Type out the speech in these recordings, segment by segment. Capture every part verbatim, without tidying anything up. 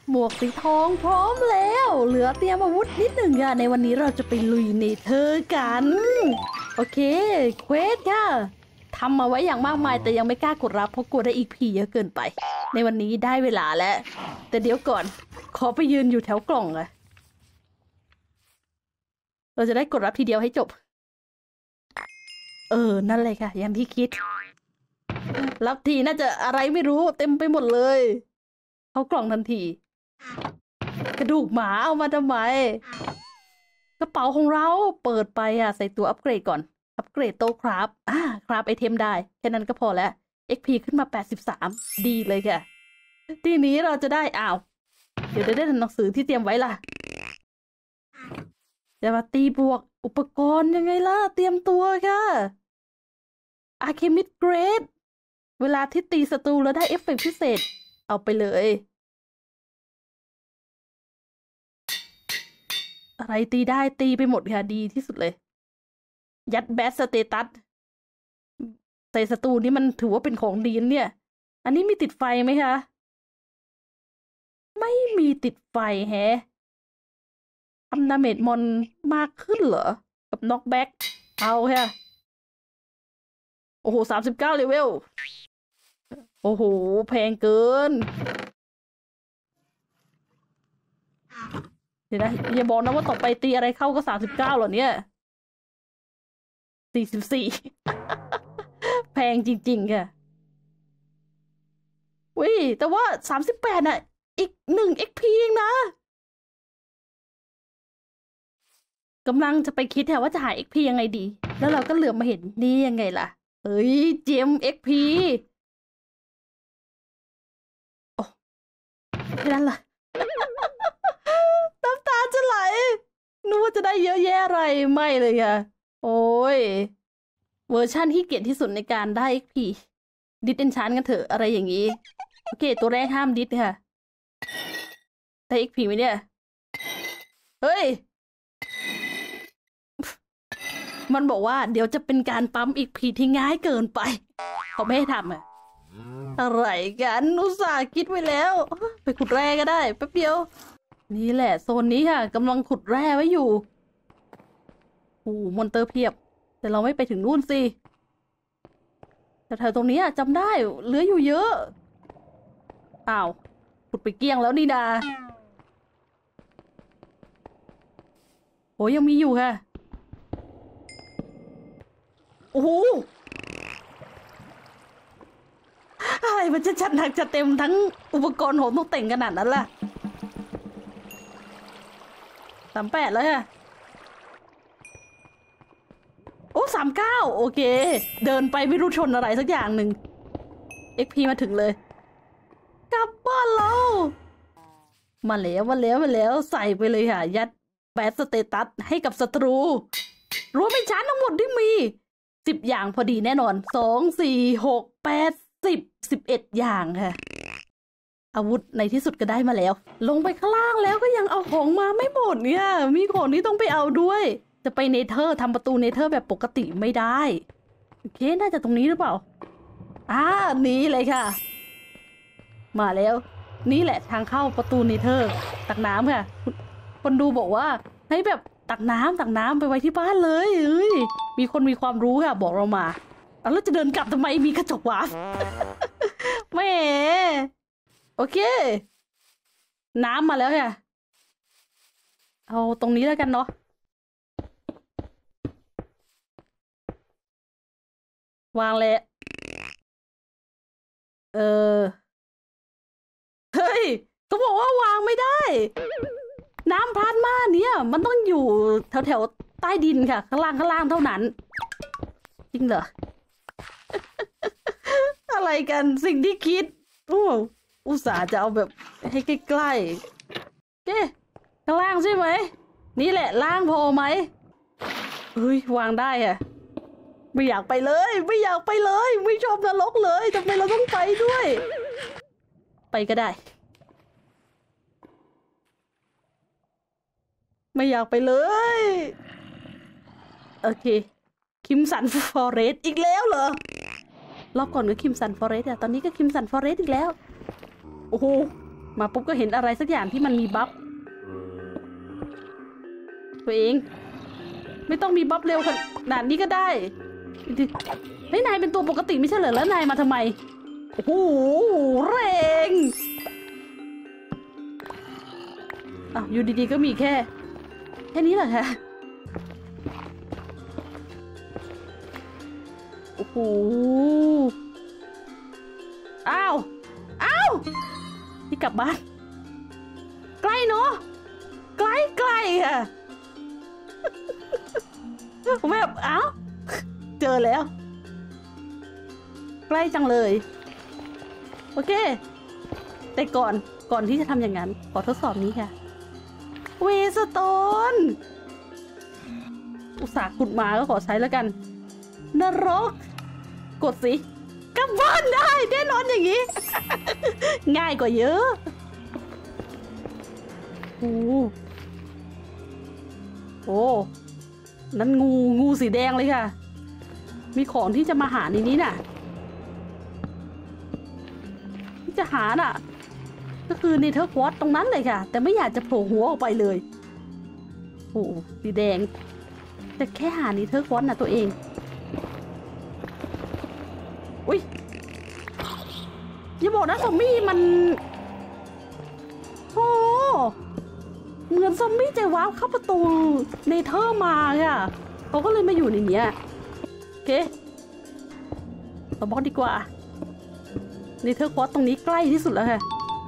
หมวกสีทองพร้อมแล้วเหลือเตรียมอาวุธนิดหนึ่งค่ะในวันนี้เราจะไปลุยเนเธอร์กันโอเคเควสค่ะทำมาไว้อย่างมากมายแต่ยังไม่กล้ากดรับเพราะกลัวได้อีกพีเยอะเกินไปในวันนี้ได้เวลาแล้วแต่เดี๋ยวก่อนขอไปยืนอยู่แถวกล่องอะเราจะได้กดรับทีเดียวให้จบเออนั่นเลยค่ะอย่างที่คิดรับทีน่าจะอะไรไม่รู้เต็มไปหมดเลยเข้ากล่องทันทีกระดูกหมาเอามาทำไมกระเป๋าของเราเปิดไปอ่ะใส่ตัวอัปเกรดก่อนอัปเกรดโต๊ะครับอ่าครับไอเทมได้แค่นั้นก็พอแล้ว เอ็ก พี ขึ้นมาแปดสิบสามดีเลยค่ะทีนี้เราจะได้อ้าวเดี๋ยวจะได้หนังสือที่เตรียมไว้ล่ะจะมาตีบวกอุปกรณ์ยังไงล่ะเตรียมตัวค่ะอาร์เคมิดเกรดเวลาที่ตีศัตรูแล้วได้เอฟเฟกต์พิเศษเอาไปเลยอะไรตีได้ตีไปหมดค่ะดีที่สุดเลยยัดแบสสเตตัสใส่ศัตรูนี่มันถือว่าเป็นของดีเนี่ยอันนี้มีติดไฟไหมคะไม่มีติดไฟแฮะทำดาเมจมอนมากขึ้นเหรอกับน็อกแบ็กเอาค่ะโอ้โหสามสิบเก้าเลเวลโอ้โหแพงเกินเดี๋ยวนะอย่าบอกนะว่าต่อไปตีอะไรเข้าก็สามสิบเก้าเหรอเนี่ยสี่สิบสี่แพงจริงๆค่ะวิแต่ว่าสามสิบแปดน่ะอีกหนึ่ง เอ็ก พี เองนะกำลังจะไปคิดค่ะว่าจะหา เอ็ก พี ยังไงดีแล้วเราก็เหลือบมาเห็นนี่ยังไงล่ะเอ้ยเจม เอ็ก พี โอ้แค่นั้นล่ะน้ำตาจะไหลนึกว่าจะได้เยอะแยะอะไรไม่เลยค่ะโอ้ยเวอร์ชั่นที่เกลียดที่สุดในการได้ เอ็ก พี ดิสเอนชานกันเถอะอะไรอย่างนี้โอเคตัวแรกห้ามดิสค่ะได้ เอ็ก พี ไหมเนี่ยเฮ้ยมันบอกว่าเดี๋ยวจะเป็นการปั๊ม เอ็ก พี ที่ง่ายเกินไปเขาไม่ให้ทำอะอะไรกันอุตส่าห์คิดไว้แล้วไปขุดแร่ก็ได้แป๊บเดียวนี่แหละโซนนี้ค่ะกำลังขุดแร่ไว้อยู่โอ้มอนเตอร์เพียบแต่เราไม่ไปถึงนู่นสิแต่แถวตรงนี้จำได้เหลืออยู่เยอะอ้าวขุดไปเกลี้ยงแล้วนี่นาโหยังมีอยู่ค่ะโอ้โหอะไรมันจะจัดหนักจะเต็มทั้งอุปกรณ์ของตกแต่งขนาดนั้นล่ะสามแปดแล้วค่ะโอ้สามเก้าโอเคเดินไปไม่รู้ชนอะไรสักอย่างหนึ่ง เอ็ก พี มาถึงเลยกลับบ้านเรามาแล้วมาแล้วมาแล้วใส่ไปเลยค่ะยัดแบสสเตตัสให้กับศัตรูรวมเป็นชั้นทั้งหมดที่มีสิบอย่างพอดีแน่นอนสองสี่หกแปดสิบสิบเอ็ดอย่างค่ะอาวุธในที่สุดก็ได้มาแล้วลงไปข้างล่างแล้วก็ยังเอาของมาไม่หมดเนี่ยมีของที่ต้องไปเอาด้วยจะไปเนเธอร์ทำประตูเนเธอร์แบบปกติไม่ได้โอเคน่าจะตรงนี้หรือเปล่าอ่านี้เลยค่ะมาแล้วนี่แหละทางเข้าประตูเนเธอร์ตักน้ำค่ะคนดูบอกว่าให้แบบตักน้ำตักน้ำไปไว้ที่บ้านเลยเอ้ยมีคนมีความรู้ค่ะบอกเรามาแล้วจะเดินกลับทำไมมีกระจกวะแหมโอเคน้ำมาแล้วค่ะเอาตรงนี้แล้วกันเนาะวางเลยเออเฮ้ยเขาบอกว่าวางไม่ได้น้ำพลาสมาเนี่ยมันต้องอยู่แถวแถวใต้ดินค่ะข้างล่างข้างล่างเท่านั้นจริงเหรอ อะไรกันสิ่งที่คิดโอ้อุตส่าห์จะเอาแบบให้ใกล้ๆเก้ข้างล่างใช่ไหมนี่แหละล่างพอไหมเฮ้ยวางได้อะไม่อยากไปเลยไม่อยากไปเลยไม่ชอบนรกเลยทำไมเราต้องไปด้วยไปก็ได้ไม่อยากไปเลยโอเคคิมสันฟอเรสต์อีกแล้วเหรอรอบก่อนก็คิมสันฟอเรสต์อะตอนนี้ก็คิมสันฟอเรสต์อีกแล้วโอ้โหมาปุ๊บก็เห็นอะไรสักอย่างที่มันมีบัฟตัวเองไม่ต้องมีบัฟเร็วขนาดนี้ก็ได้เฮ้ยนายเป็นตัวปกติไม่ใช่เหรอแล้วนายมาทำไมโอ้โหแรงอ้าวอยู่ดีๆก็มีแค่แค่นี้เหรอคะโอ้โหอ้าวอ้าวที่กลับบ้านใกล้เนาะใกล้ใกล้ค่ะแบบอ้าวเจอแล้วใกล้จังเลยโอเคแต่ก่อนก่อนที่จะทำอย่างนั้นขอทดสอบนี้ค่ะเวสโตนอุตส่าห์ขุดมาก็ขอใช้แล้วกันนรกกดสิกลับบ้านได้แน่นอนอย่างนี้ ง่ายกว่าเยอะโอ้โหนั่นงูงูสีแดงเลยค่ะมีของที่จะมาหาในนี้น่ะที่จะหาน่ะก็คือเนเธอร์ควอตตรงนั้นเลยค่ะแต่ไม่อยากจะโผล่หัวออกไปเลยโอ้สีแดงแต่แค่หาเนเธอร์ควอตน่ะตัวเองอุ้ยอย่าบอกนะซอมบี้มันโอ้เหมือนซอมบี้จะว้าวเข้าประตูเนเธอร์มาค่ะเขาก็เลยมาอยู่ในนี้โอเคเราบอกดีกว่าเนเธอร์ควอตตรงนี้ใกล้ที่สุดแล้วค่ะ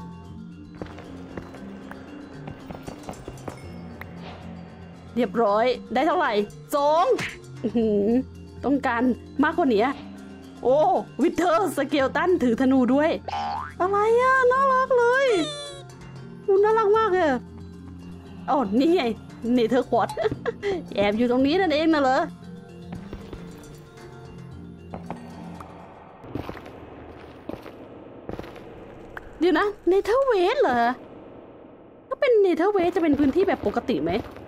เรียบร้อยได้เท่าไหร่สองต้องการมากกว่านี้โอ้วิเทอร์สเกลตันถือธนูด้วยอะไรอ่ะน่ารักเลยน่ารักมากเลยโอ้นี่ไงเนเธอร์ควอตแอบอยู่ตรงนี้นั่นเองนะเหรอเดี๋ยวนะเนเธอร์เวสเหรอถ้าเป็นเนเธอร์เวสจะเป็นพื้นที่แบบปกติไหม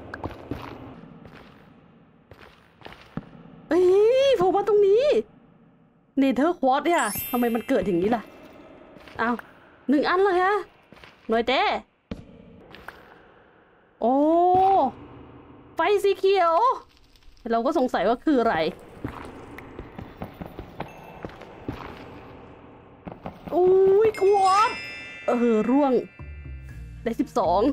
เอ้ยโผล่มาตรงนี้เนเธอร์ควอตเนี่ยทำไมมันเกิดอย่างนี้ล่ะอ้าวหนึ่งอันเลยฮะหน่อยเต้โอ้ไฟสีเขียวเราก็สงสัยว่าคืออะไรอุ้ยควอตเออร่วงได้สิบสอง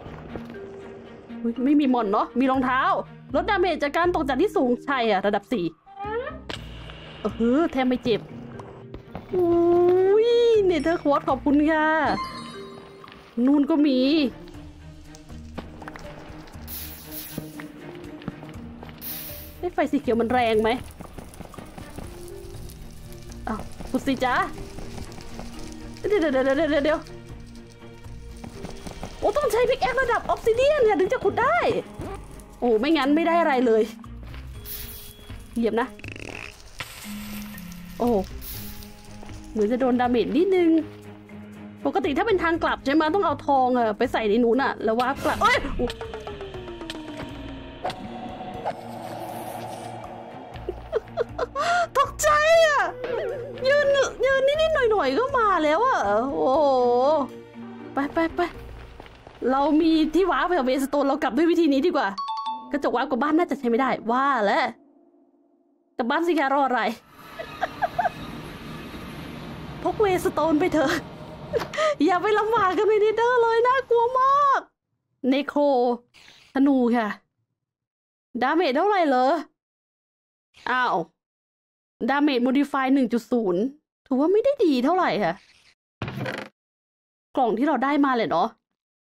ไม่มีมอนเนาะมีรองเท้าลดดาเมจจากการตกจากที่สูงใช่อะระดับสี่เออแทบไม่เจ็บอุ้ยเนเธอร์ควอตขอบคุณค่ะนู่นก็มีไฟสีเขียวมันแรงไหมอ้าวขุดสิจ้าเดี๋ยวเดี๋ยวเดี๋ยวเดี๋ยวเดี๋ยวโอ้ต้องใช้พิกแอคระดับออฟซิเดียนค่ะถึงจะขุดได้โอ้ไม่งั้นไม่ได้อะไรเลยเหยียบนะโอ้เหมือนจะโดนดาเมจนิดนึงปกติถ้าเป็นทางกลับใช่ไหมต้องเอาทองอะไปใส่ในนู้นอะแล้วว่ากลับเอ้ยตกใจอะยืนยืนนิดๆหน่อยๆก็มาแล้วอะโอ้ไปไปไปเรามีที่ว้าไปกับเวสโตนเรากลับด้วยวิธีนี้ดีกว่ากระจกว้ากับบ้านน่าจะใช้ไม่ได้ว่าแล้วกับบ้านสิคะรออะไรพกเวสโตนไปเถอะอย่าไปลำบากกับเมดิเตอร์เลยน่ากลัวมากเนโครธนูค่ะดาเมจเท่าไหร่เหรออ้าวดาเมจโมดิฟาย หนึ่งจุดศูนย์ ถือว่าไม่ได้ดีเท่าไหร่ค่ะกล่องที่เราได้มาเลยเนาะ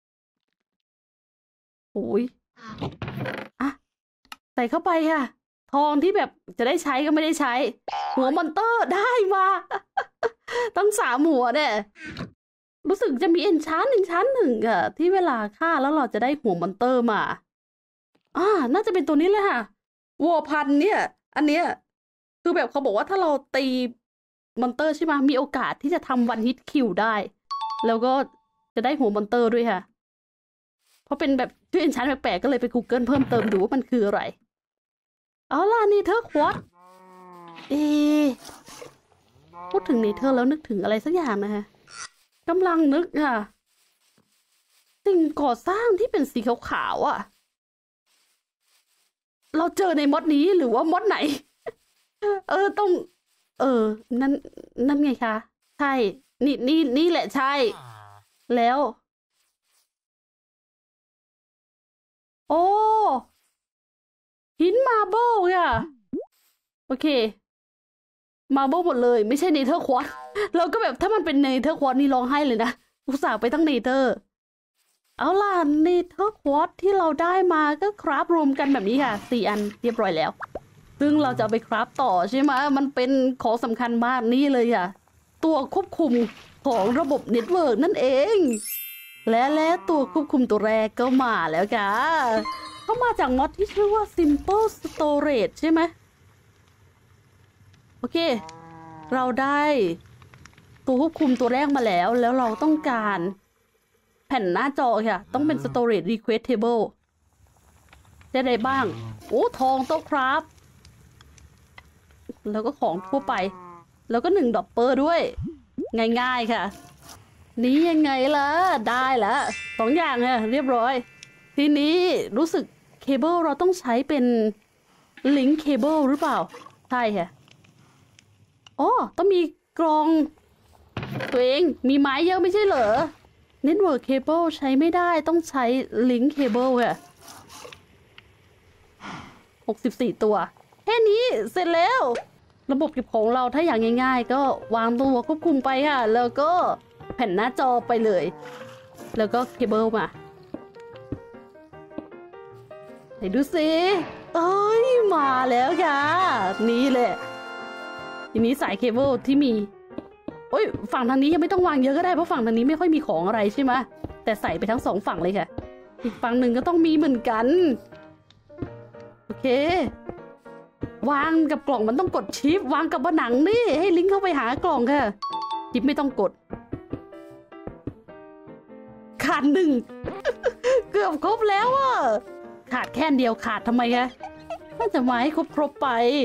โอ้ยอ่ะใส่เข้าไปค่ะทองที่แบบจะได้ใช้ก็ไม่ได้ใช้หัวมอนเตอร์ได้มาตั้งสามหัวเนี่ยรู้สึกจะมีเอนชานเอนชานหนึ่งอะที่เวลาฆ่าแล้วเราจะได้หัวมอนเตอร์มาอ่าน่าจะเป็นตัวนี้เลยค่ะวัวพันเนี่ยอันเนี้ยคือแบบเขาบอกว่าถ้าเราตีมอนเตอร์ใช่ไหมมีโอกาสที่จะทำวันฮิตคิวได้แล้วก็จะได้หัวมอนเตอร์ด้วยค่ะเพราะเป็นแบบชื่อเอนชานแปลกๆก็เลยไป Google เพิ่มเติมดูว่ามันคืออะไรเอาล่ะเนเธอร์ควอตเอพูดถึงเนเธอร์แล้วนึกถึงอะไรสักอย่างนะคะกำลังนึกค่ะสิ่งก่อสร้างที่เป็นสีขาวๆอ่ะเราเจอในมดนี้หรือว่ามดไหน เออต้องเออนั่นนั่นไงคะใช่นี่นี่นี่แหละใช่ แล้ว โอ้หินมาร์เบิลอะโอเคมาร์เบิลหมดเลยไม่ใช่เนเธอร์ควอตซ์เราก็แบบถ้ามันเป็นเนเธอร์ควอตซ์นี่ร้องไห้เลยนะอุตส่าห์ไปตั้งเนเธอร์เอาล่ะเนเธอร์ควอตซ์ที่เราได้มาก็คราฟรวมกันแบบนี้ค่ะสี่อันเรียบร้อยแล้วซึ่งเราจะเอาไปคราฟต่อใช่ไหมมันเป็นของสำคัญมากนี่เลยค่ะตัวควบคุมของระบบเน็ตเวิร์กนั่นเองและและตัวควบคุมตัวแรกก็มาแล้วค่ะเข้ามาจากมอดที่ชื่อว่า Simple Storage ใช่ไหมโอเคเราได้ตัวควบคุมตัวแรกมาแล้วแล้วเราต้องการแผ่นหน้าจอค่ะต้องเป็น Storage Request Table ได้ไรบ้างโอ้ทองโต๊ะครับแล้วก็ของทั่วไปแล้วก็หนึ่งดอปเปอร์ด้วยง่ายๆค่ะนี่ยังไงล่ะได้แล้วสองอย่างค่ะเรียบร้อยทีนี้รู้สึกเคเบิลเราต้องใช้เป็นลิงก์เคเบิลหรือเปล่าใช่ค่ะอ๋อต้องมีกรองตัวเองมีไม้เยอะไม่ใช่เหรอเน็ตเวิร์กเคเบิลใช้ไม่ได้ต้องใช้ลิงก์เคเบิลค่ะหกสิบสี่ตัวแค่นี้เสร็จแล้วระบบเก็บของเราถ้าอย่างง่ายๆก็วางตัวควบคุมไปค่ะแล้วก็แผ่นหน้าจอไปเลยแล้วก็เคเบิลมาไหนดูสิเอ้ยมาแล้วค่ะนี่แหละทีนี้สายเคเบิลที่มีโอ้ยฝั่งทางนี้ยังไม่ต้องวางเยอะก็ได้เพราะฝั่งทางนี้ไม่ค่อยมีของอะไรใช่ไหมแต่ใส่ไปทั้งสองฝั่งเลยค่ะอีกฝั่งหนึ่งก็ต้องมีเหมือนกันโอเควางกับกล่องมันต้องกดชิปวางกับผนังนี่ให้ลิงก์เข้าไปหากล่องค่ะชิปไม่ต้องกดขาดหนึ่ง เกือบครบแล้วอ่ะขาดแค่เดียวขาดทำไมคะน่าจะมาให้ครบครบไป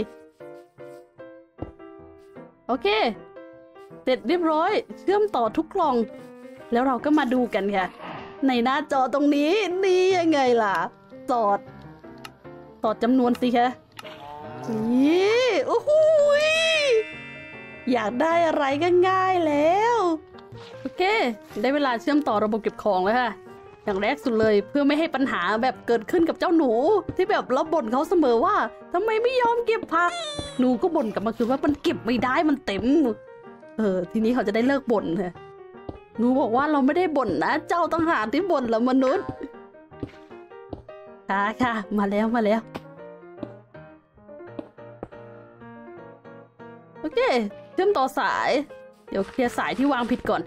โอเคเสร็จเรียบร้อยเชื่อมต่อทุกกล่องแล้วเราก็มาดูกันค่ะในหน้าจอตรงนี้นี่ยังไงล่ะสอดสอดจำนวนสิคะนี่โอ้โหอยากได้อะไรก็ง่ายแล้วโอเคได้เวลาเชื่อมต่อระบบเก็บของแล้วค่ะอย่างแรกสุดเลยเพื่อไม่ให้ปัญหาแบบเกิดขึ้นกับเจ้าหนูที่แบบเราบ่นเขาเสมอว่าทำไมไม่ยอมเก็บผักหนูก็บ่นกลับมาคือว่ามันเก็บไม่ได้มันเต็มเออทีนี้เขาจะได้เลิกบ่นค่ะหนูบอกว่าเราไม่ได้บ่นนะเจ้าต่างหากที่บ่นละมนุษย์ค่ะค่ะมาแล้วมาแล้วโอเคเชื่อมต่อสายเดี๋ยวเคลียร์สายที่วางผิดก่อน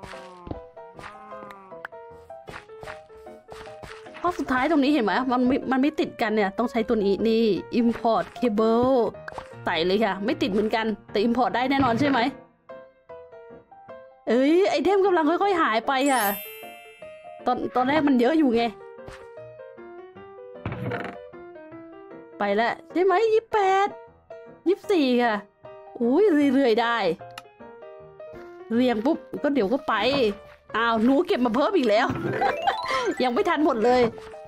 ข้อสุดท้ายตรงนี้เห็นไหมมันไม่มันไม่ติดกันเนี่ยต้องใช้ตัวนี้นี่ import cable ใส่เลยค่ะไม่ติดเหมือนกันแต่ import ได้แน่นอนใช่ไหมเอ้ยไอเทมกำลังค่อยๆหายไปค่ะตอนตอนแรกมันเยอะอยู่ไงไปแล้วใช่ไหมยี่สิบแปดยี่สิบสี่ค่ะอุ้ยเรื่อยๆได้เรียงปุ๊บก็เดี๋ยวก็ไปอ้าวหนูเก็บมาเพิ่มอีกแล้ว ยังไม่ทันหมดเลย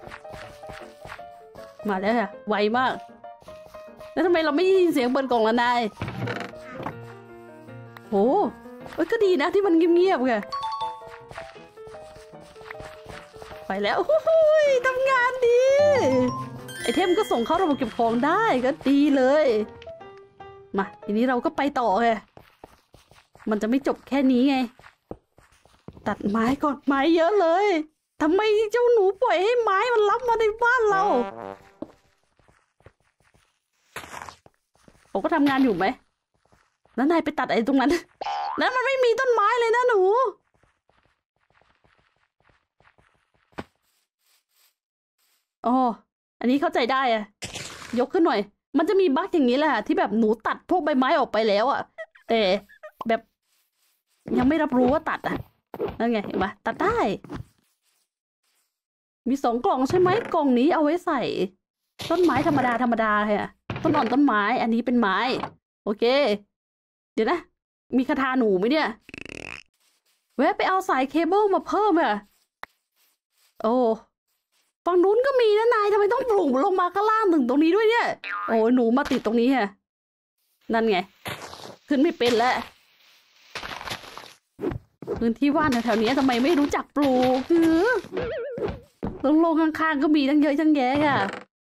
มาแล้วค่ะไวมากแล้วทำไมเราไม่ยินเสียงเปิดกล่องละนายโหเอ้ยก็ดีนะที่มันเงียบๆค่ะไปแล้วโอ้ยทำงานดีไอเทมก็ส่งเข้าระบบเก็บของได้ก็ดีเลยมาทีนี้เราก็ไปต่อค่ะมันจะไม่จบแค่นี้ไงตัดไม้ก่อนไม้เยอะเลยทำไมเจ้าหนูปล่อยให้ไม้มันล้ำมาในบ้านเราผมก็ทำงานอยู่ไหมแล้วนายไปตัดไอ้ตรงนั้นนั้นมันไม่มีต้นไม้เลยนะหนูอ๋ออันนี้เข้าใจได้อะยกขึ้นหน่อยมันจะมีบั๊กอย่างนี้แหละที่แบบหนูตัดพวกใบไม้ออกไปแล้วอะแต่แบบยังไม่รับรู้ว่าตัดอะนั่นไงเห็นไหมตัดได้มีสองกล่องใช่ไหมกล่องนี้เอาไว้ใส่ต้นไม้ธรรมดาธรรมดาค่ะต้นอ่อนต้นไม้อันนี้เป็นไม้โอเคเดี๋ยวนะมีคาถาหนูไหมเนี่ยแวะไปเอาสายเคเบิลมาเพิ่มอะโอ้ฝั่งนู้นก็มีนะนายทำไมต้องปลุกลงมาข้างล่างถึงตรงนี้ด้วยเนี่ยโอ้หนูมาติดตรงนี้ฮะนั่นไงขึ้นไม่เป็นแล้วพื้นที่ว่างแถวๆนี้ทำไมไม่รู้จักปลูกคือลงลงข้างๆก็มีทั้งเยอะทั้งแยะค่ะ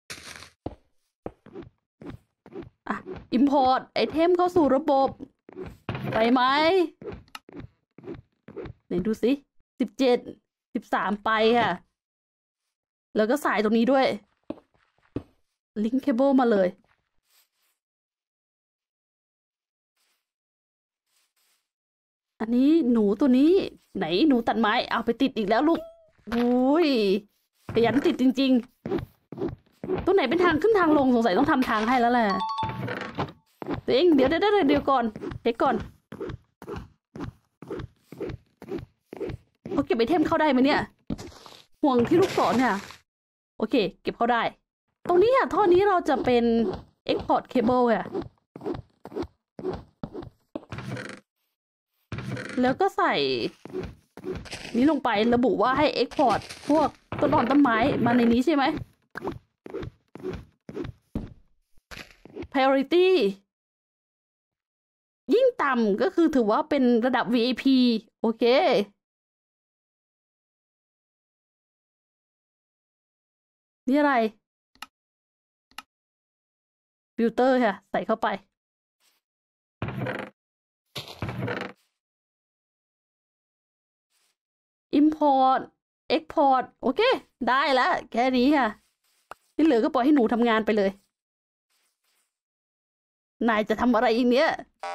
อ่ะ import ไอเทมเข้าสู่ระบบไปไหมไหนดูสิสิบเจ็ดสิบสามไปค่ะแล้วก็สายตรงนี้ด้วยลิงก์เคเบิลมาเลยอันนี้หนูตัวนี้ไหนหนูตัดไม้เอาไปติดอีกแล้วลูกโอ้ยขยันติดจริงๆตัวไหนเป็นทางขึ้นทางลงสงสัยต้องทำทางให้แล้วแหละตัวเองเดี๋ยวเดี๋ยวเดี๋ยวก่อนเช็คก่อนเขาเก็บไอเทมเข้าได้ไหมเนี่ยห่วงที่ลูกศรเนี่ยโอเคเก็บเข้าได้ตรงนี้อ่ะท่อนี้เราจะเป็น export cable อ่ะแล้วก็ใส่นี้ลงไประบุว่าให้ export พวกต้นอ่อนต้นไม้มาในนี้ใช่ไหม priority ยิ่งต่ำก็คือถือว่าเป็นระดับ วี ไอ พี โอเคนี่อะไรฟิลเตอร์ค่ะใส่เข้าไปimport export โอเคได้แล้วแค่นี้ค่ะที่เหลือก็ปล่อยให้หนูทำงานไปเลยนายจะทำอะไรอีกเนี้ย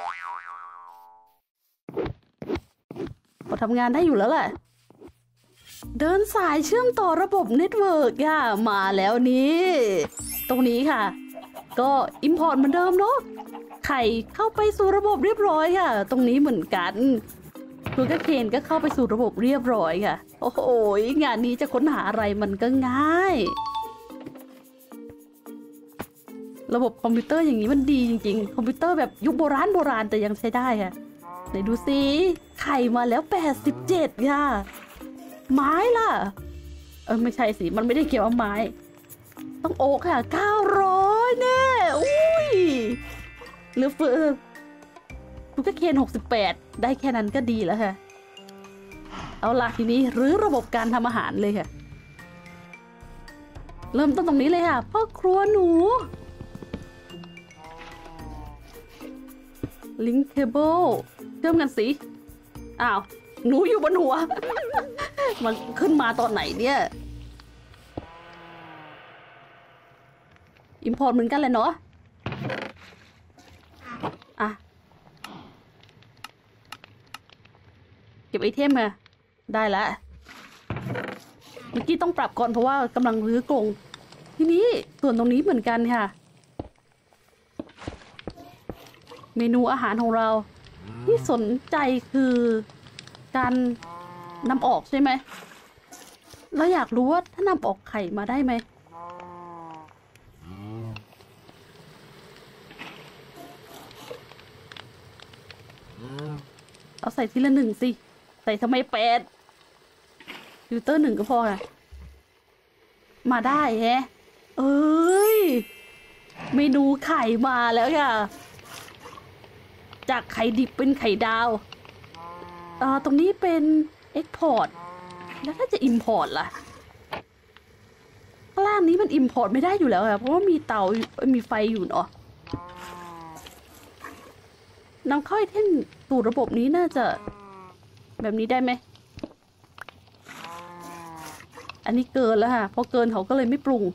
พอทำงานได้อยู่แล้วแหละเดินสายเชื่อมต่อระบบเน็ตเวิร์กค่ะมาแล้วนี่ตรงนี้ค่ะก็ import เหมือนเดิมเนาะไข่เข้าไปสู่ระบบเรียบร้อยค่ะตรงนี้เหมือนกันคุณก็เคนก็เข้าไปสู่ระบบเรียบร้อยค่ะโอ้โหงานนี้จะค้นหาอะไรมันก็ง่ายระบบคอมพิวเตอร์อย่างนี้มันดีจริงๆคอมพิวเตอร์แบบยุคโบราณโบราณแต่ยังใช้ได้ค่ะไหนดูสิไข่มาแล้วแปดสิบเจ็ดค่ะไม้ล่ะเออไม่ใช่สิมันไม่ได้เกี่ยวกับไม้ต้องโอ๊กค่ะเก้าร้อยแน่อุ้ยเหลือเฟือคุณก็เคนหกสิบแปดได้แค่นั้นก็ดีแล้วค่ะเอาล่ะทีนี้รื้อระบบการทำอาหารเลยค่ะเริ่มต้นตรงนี้เลยค่ะพ่อครัวหนูลิงก์เคเบิลเชื่อมกันสิอ้าวหนูอยู่บนหัว มันขึ้นมาตอนไหนเนี่ย import เหมือนกันเลยเนาะอ่ะเก็บไอเทมมาได้แล้วเมื่อกี้ต้องปรับก่อนเพราะว่ากำลังรื้อกรงทีนี้ส่วนตรงนี้เหมือนกันค่ะเมนูอาหารของเราที่สนใจคือการนำออกใช่ไหมเราอยากรู้ว่าถ้านำออกไข่มาได้ไหมเอาใส่ทีละหนึ่งสิใส่ทำไมแปดฟิลเตอร์หนึ่งก็พอค่ะมาได้แฮะเอ้ยเมนูไข่มาแล้วค่ะจากไข่ดิบเป็นไข่ดาวเอ่อตรงนี้เป็น export แล้วถ้าจะ import ล่ะข้างล่างนี้มัน import ไม่ได้อยู่แล้วค่ะเพราะว่ามีเตามีไฟอยู่เนาะนำเข้าไอเทมสู่ระบบนี้น่าจะแบบนี้ได้ไหมอันนี้เกินแล้วค่ะพอเกินเขาก็เลยไม่ปรุง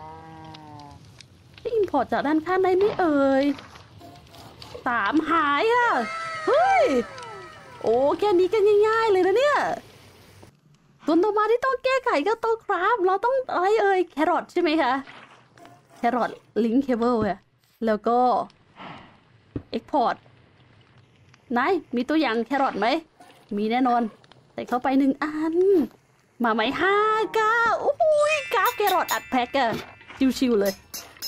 ที่ import จากด้านข้างได้ไหมเอ่ยสามหายอ่ะเฮ้ยโอ้แค่นี้ก็ง่ายๆเลยนะเนี่ยส่วนต่อมาที่ต้องแก้ไขก็ต้องครับเราต้องอะไรเอ่ยแครอทใช่ไหมคะแครอทลิงก์เคเบิลค่ะแล้วก็ export นายมีตัวอย่างแครอทไหมมีแน่นอนใส่เข้าไปหนึ่งอันมาไหมห้าก้าโอ้ยกราฟแครอทอัดแพ็กอะชิวๆเลย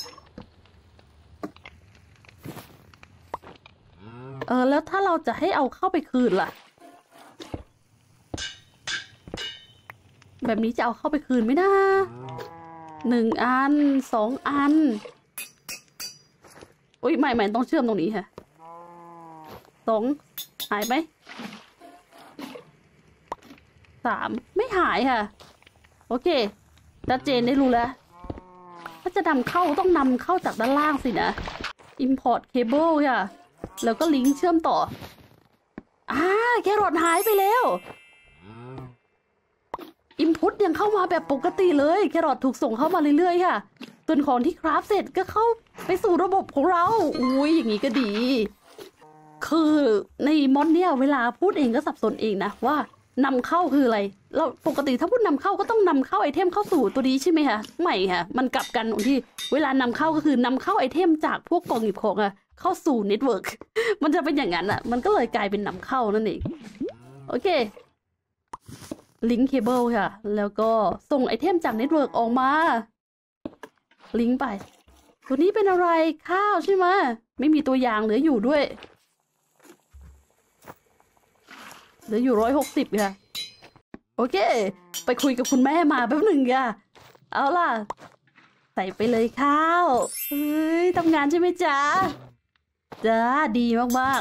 เออแล้วถ้าเราจะให้เอาเข้าไปคืนล่ะแบบนี้จะเอาเข้าไปคืนไหมนะหนึ่งอันสองอันอุ้ยไม่ไม่ต้องเชื่อมตรงนี้ค่ะสองหายไหมสามไม่หายค่ะโอเคชัดเจนได้รู้แล้วถ้าจะนำเข้าต้องนำเข้าจากด้านล่างสินะ import cable ค่ะแล้วก็ลิงก์เชื่อมต่ออ่าแครอทหายไปแล้วอินพุตยังเข้ามาแบบปกติเลยแครอทถูกส่งเข้ามาเรื่อยๆค่ะส่วนของที่คราฟเสร็จก็เข้าไปสู่ระบบของเราอุ้ยอย่างนี้ก็ดีคือในมอดเนี่ยเวลาพูดเองก็สับสนเองนะว่านำเข้าคืออะไรเราปกติถ้าพูดนำเข้าก็ต้องนำเข้าไอเทมเข้าสู่ตัวนี้ใช่ไหมคะไม่ค่ะมันกลับกันตรงที่เวลานำเข้าก็คือนำเข้าไอเทมจากพวกกล่องหยิบของอะเข้าสู่เน็ตเวิร์กมันจะเป็นอย่างนั้นอะมันก็เลยกลายเป็นนำเข้านั่นเองโอเคลิงก์เคเบิลค่ะแล้วก็ส่งไอเทมจากเน็ตเวิร์กออกมาลิงก์ไปตัวนี้เป็นอะไรข้าวใช่ไหมไม่มีตัวอย่างเหลืออยู่ด้วยเหลืออยู่ร้อยหกสิบค่ะโอเคไปคุยกับคุณแม่มาแป๊บหนึ่งค่ะเอาล่ะใส่ไปเลยข้าวเฮ้ยทำงานใช่ไหมจ๊ะจ้าดีมาก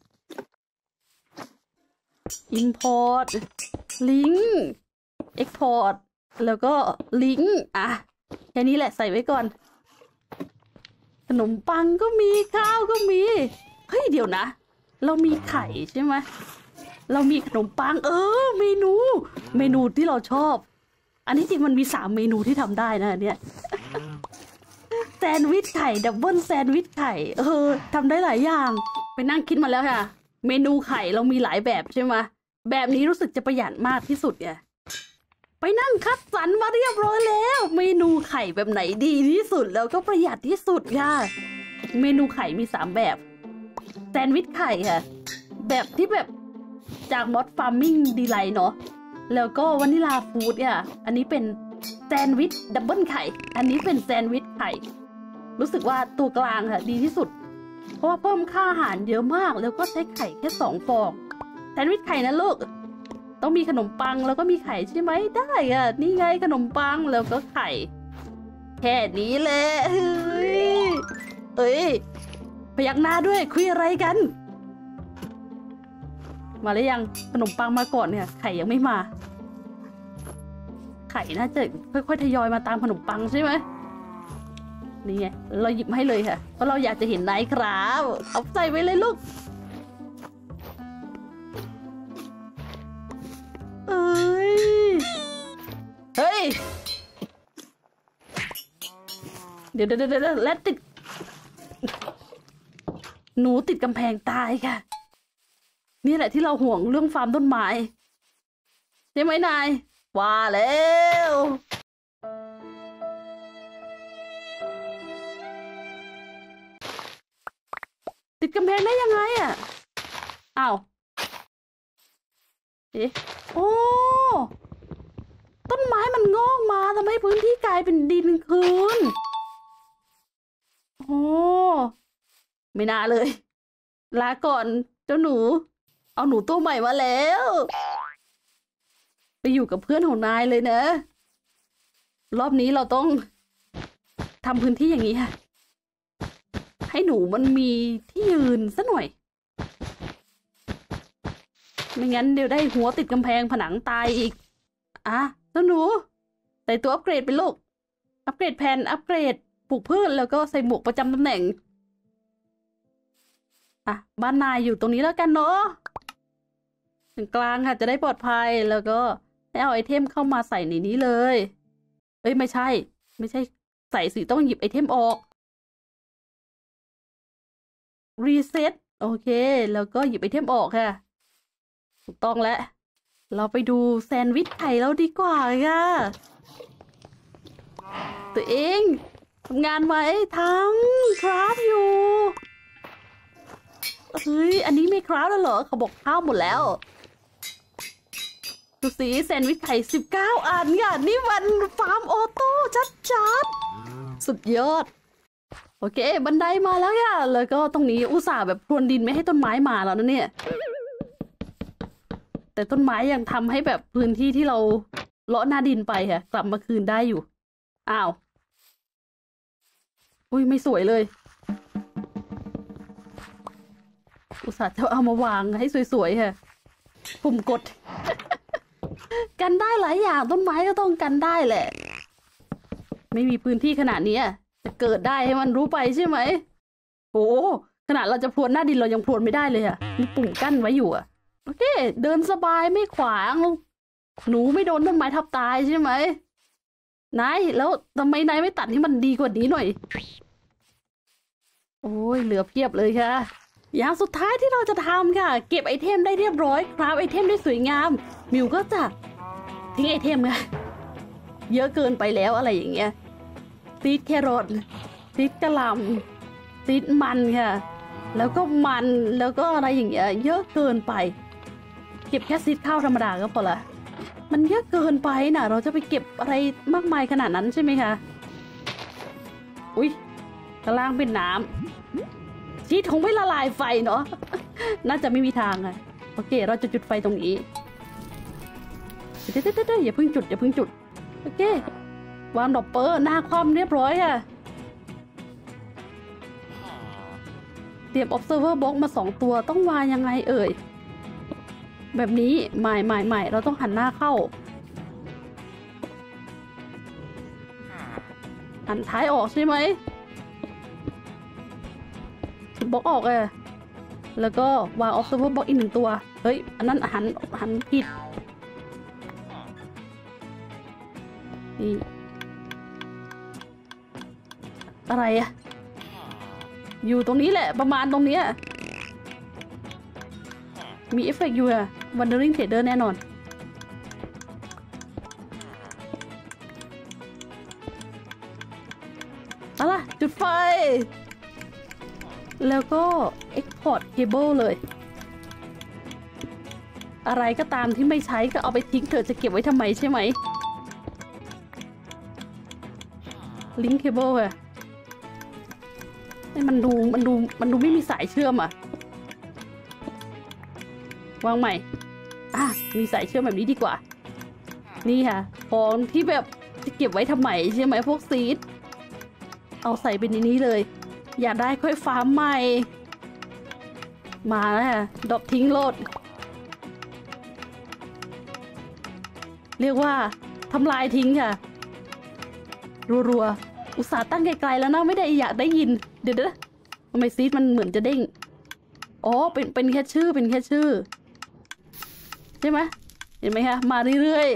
ๆ import ลิงก์ export แล้วก็ลิงก์อ่ะแค่นี้แหละใส่ไว้ก่อนขนมปังก็มีข้าวก็มีเฮ้ยเดี๋ยวนะเรามีไข่ใช่ไหมเรามีขนมปังเออเมนูเมนูที่เราชอบอันนี้จริงมันมีสามเมนูที่ทำได้นะเนี่ยแซนด์วิชไข่ดับเบิลแซนด์วิชไข่เออทำได้หลายอย่างไปนั่งคิดมาแล้วค่ะเมนูไข่เรามีหลายแบบใช่ไหมแบบนี้รู้สึกจะประหยัดมากที่สุดไงไปนั่งคัดสรรมาเรียบร้อยแล้วเมนูไข่แบบไหนดีที่สุดแล้วก็ประหยัดที่สุดค่ะเมนูไข่มีสามแบบแซนด์วิชไข่ค่ะแบบที่แบบจากมอดฟาร์มมิ่งดีไลท์เนาะแล้วก็วานิลาฟู้ดเนี่ยอันนี้เป็นแซนด์วิชดับเบิลไข่อันนี้เป็นแซนด์วิชไข่รู้สึกว่าตัวกลางค่ะดีที่สุดเพราะว่าเพิ่มค่าอาหารเยอะมากแล้วก็ใช้ไข่แค่สองฟองแซนด์วิชไข่นะลูกต้องมีขนมปังแล้วก็มีไข่ใช่ไหมได้อ่ะนี่ไงขนมปังแล้วก็ไข่แค่นี้แหละเฮ้ยเอ้ยพยักหน้าด้วยคุยอะไรกันมาแล้วยังขนมปังมาก่อนเนี่ยไข่ยังไม่มาไข่น่าจะค่อยๆทยอยมาตามขนมปังใช่ไหมนี่ไงเราหยิบให้เลยค่ะเพราะเราอยากจะเห็นไนท์ครับเอาใส่ไว้เลยลูกเอ้ยเฮ้ยเดี๋ยวเดี๋ยวเดี๋ยวและติดหนูติดกำแพงตายค่ะนี่แหละที่เราห่วงเรื่องฟาร์มต้นไม้ใช่ไหมนายว่าแล้วติดกำแพงได้ยังไงอ่ะอ้าวเอ๊ะโอ้ต้นไม้มันงอกมาทำให้พื้นที่กลายเป็นดินคืนโอ้ไม่น่าเลยลาก่อนเจ้าหนูเอาหนูตัวใหม่มาแล้วไปอยู่กับเพื่อนของนายเลยนะรอบนี้เราต้องทำพื้นที่อย่างนี้ค่ะให้หนูมันมีที่ยืนซะหน่อยไม่งั้นเดี๋ยวได้หัวติดกำแพงผนังตายอีกอ่ะเจ้าหนูใส่ตัวอัปเกรดเป็นลูกอัปเกรดแผ่นอัปเกรดปลูกพืชแล้วก็ใส่หมวกประจำตำแหน่งอ่ะบ้านนายอยู่ตรงนี้แล้วกันเนาะถึงกลางค่ะจะได้ปลอดภัยแล้วก็ให้เอาไอเทมเข้ามาใส่ในนี้เลยเอ้ยไม่ใช่ไม่ใช่ใส่สิต้องหยิบไอเทมออกรีเซ็ตโอเคแล้วก็หยิบไอเทมออกค่ะถูกต้องแล้วเราไปดูแซนด์วิชไข่แล้วดีกว่าค่ะตัวเองทำงานไว้ทั้งคราฟอยู่เฮ้ยอันนี้ไม่คราฟแล้วเหรอเขาบอกข้าวหมดแล้วดูสิแซนด์วิชไข่สิบเก้าอันค่ะนี่มันฟาร์มออโต้ชัดๆสุดยอดโอเคบันไดมาแล้วค่ะแล้วก็ตรงนี้อุตส่าห์แบบพรวนดินไม่ให้ต้นไม้มาแล้วนะเนี่ยแต่ต้นไม้ยังทำให้แบบพื้นที่ที่เราเลาะหน้าดินไปค่ะกลับมาคืนได้อยู่อ้าวอุ้ยไม่สวยเลยอุตส่าห์จะเอามาวางให้สวยๆค่ะปุ่มกด กันได้หลายอย่างต้นไม้ก็ต้องกันได้แหละไม่มีพื้นที่ขนาดนี้จะเกิดได้ให้มันรู้ไปใช่ไหมโอ้ขนาดเราจะพรวนหน้าดินเรายังพรวนไม่ได้เลยอะมีปุ่มกั้นไว้อยู่อะโอเคเดินสบายไม่ขวางหนูไม่โดนต้นไม้ทับตายใช่ไหมนายแล้วทำไมนายไม่ตัดให้มันดีกว่านี้หน่อยโอ้ยเหลือเพียบเลยค่ะอย่างสุดท้ายที่เราจะทำค่ะเก็บไอเทมได้เรียบร้อยคราฟไอเทมได้สวยงามมิวก็จะทิ้งไอเทมไงเยอะเกินไปแล้วอะไรอย่างเงี้ยซีดแครอทซีดกะหล่ำซีดมันค่ะแล้วก็มันแล้วก็อะไรอย่างเงี้ยเยอะเกินไปเก็บแค่ซีดข้าวธรรมดาก็พอละมันเยอะเกินไปนะเราจะไปเก็บอะไรมากมายขนาดนั้นใช่ไหมคะอุ๊ยข้างล่างเป็นน้ำชีสคงไม่ละลายไฟเนาะ น่าจะไม่มีทางอะโอเคเราจะจุดไฟตรงนี้เดี๋ยวเดี๋ยวเดี๋ยวอย่าเพิ่งจุดอย่าเพิ่งจุดโอเควางดอกเปอร์หน้าคว่ำเรียบร้อยค่ะเตรียม observer box มาสองตัวต้องวางยังไงเอ่ยแบบนี้ใหม่ใหม่ใหม่เราต้องหันหน้าเข้าหันท้ายออกใช่ไหมบล็อกออกเลยแล้วก็วาง observer box อีกหนึ่งตัวเฮ้ยอันนั้นหันหันผิดนี่อะไรอะอยู่ตรงนี้แหละประมาณตรงนี้มีเอฟเฟกต์อยู่อะ Wandering Trader แน่นอนเอาล่ะจุดไฟแล้วก็ Export Cable เลยอะไรก็ตามที่ไม่ใช้ก็เอาไปทิ้งเถอะจะเก็บไว้ทำไมใช่ไหม Link Cable อะมันดูมันดูมันดูไม่มีสายเชื่อมอะวางใหม่อ่ะมีสายเชื่อมแบบนี้ดีกว่านี่ค่ะของที่แบบจะเก็บไว้ทำไมใช่ไหมพวกซีดเอาใส่เป็นในนี้เลยอยากได้ค่อยฟาร์มใหม่มาแล้วค่ะดรอปทิ้งโลดเรียกว่าทำลายทิ้งค่ะรัวๆอุตส่าห์ตั้งไกลๆแล้วนะไม่ได้อยากได้ยินเดี๋ยวนะทำไมซีดมันเหมือนจะเด้งอ๋อเป็นเป็นแค่ชื่อเป็นแค่ชื่อใช่ไหมเห็นไหมคะมาเรื่อย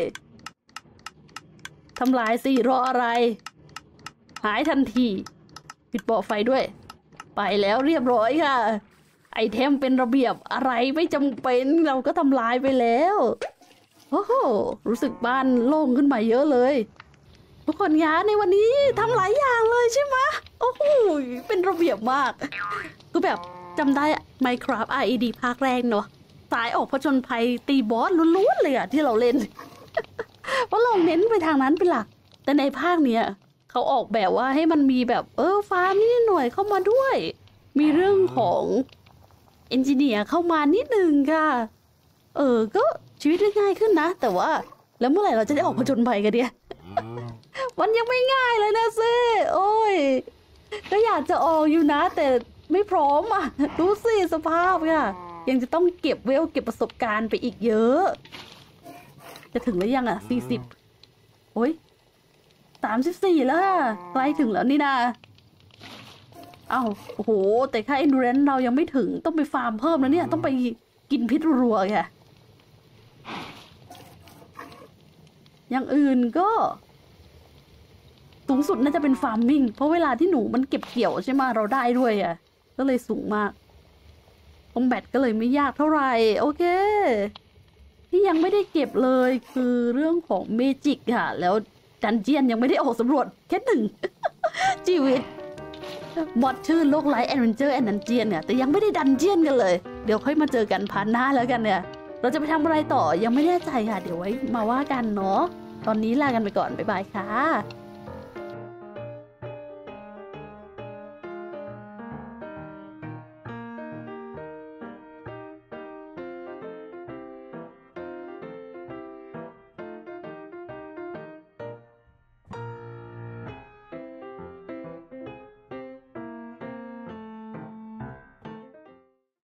ๆทำลายสิรออะไรหายทันทีปิดเบาะไฟด้วยไปแล้วเรียบร้อยค่ะไอเทมเป็นระเบียบอะไรไม่จำเป็นเราก็ทำลายไปแล้วโอ้โหรู้สึกบ้านโล่งขึ้นมาเยอะเลยทุกคนงานในวันนี้ทำหลายอย่างเลยใช่ไหมโอ้โหเป็นระเบียบมากก็แบบจำได้ Minecraft อาร์ อี ดี ภาคแรกเนาะสายออกผจญภัยตีบอสล้วนๆเลยอะที่เราเล่น เพราะเราเน้นไปทางนั้นเป็นหลักแต่ในภาคเนี้ยเขาออกแบบว่าให้มันมีแบบเออฟาร์มนิดหน่อยเข้ามาด้วยมีเรื่องของเอนจิเนียร์เข้ามานิดนึงค่ะเออก็ชีวิตง่ายขึ้นนะแต่ว่าแล้วเมื่อไหร่เราจะได้ออกผจญภัยกันเนี่ย มันยังไม่ง่ายเลยนะซิโอ้ยก็อยากจะออกอยู่นะแต่ไม่พร้อมอ่ะดูสิสภาพค่ะยังจะต้องเก็บเวลเก็บประสบการณ์ไปอีกเยอะจะถึงแล้วยังอ่ะสี่สิบโอ้ยสามสิบสี่แล้วใกล้ถึงแล้วนี่นะอ้าวโอ้โหแต่ค่า endurance เรายังไม่ถึงต้องไปฟาร์มเพิ่มแล้วเนี่ยต้องไปกินพิษรัวๆค่ะอย่างอื่นก็สูงสุดน่าจะเป็นฟาร์มมิ่งเพราะเวลาที่หนูมันเก็บเกี่ยวใช่ไหมเราได้ด้วยอ่ะก็เลยสูงมากคอมแบทก็เลยไม่ยากเท่าไหร่โอเคที่ยังไม่ได้เก็บเลยคือเรื่องของเมจิกค่ะแล้วดันเจียนยังไม่ได้ออกสำรวจแค่หนึ่ง ชีวิตมอดชื่อโลกไลท์แอดเวนเจอร์แอนด์ดันเจียนเนี่ยแต่ยังไม่ได้ดันเจียนกันเลยเดี๋ยวค่อยมาเจอกันผ่านหน้าแล้วกันเนี่ยเราจะไปทำอะไรต่อยังไม่แน่ใจค่ะเดี๋ยวไว้มาว่ากันเนาะตอนนี้ลากันไปก่อนบ๊ายบายค่ะ